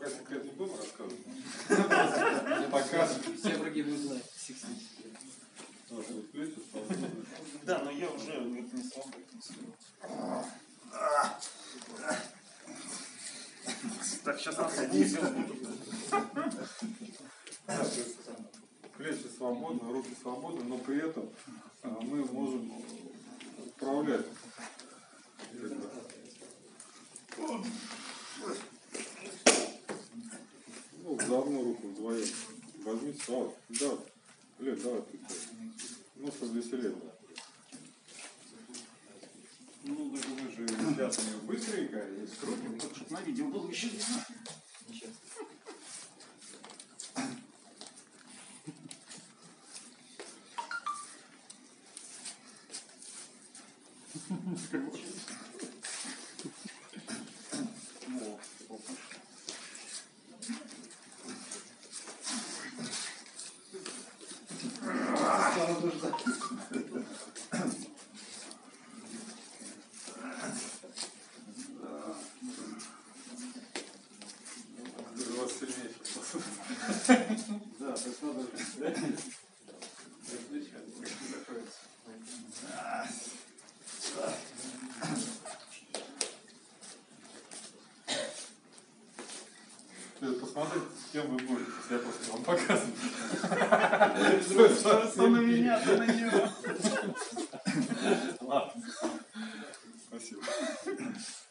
пока секрет не будем рассказывать. Пока все враги будут знать. Да, но я уже не свободен. Так, сейчас насадись. Плечи свободны, руки свободны, но при этом мы можем управлять. Ну, за одну руку вдвоем. Возьми сразу. Да. Лет, давай ты. Ну, чтобы веселее. Ну, так мы же сейчас быстренько и скрутим. Чтобы на видео было еще не знаю. Да, то есть надо посмотреть, с кем вы будете, я просто вам показываю. То на меня, то на нее. Ладно. Спасибо.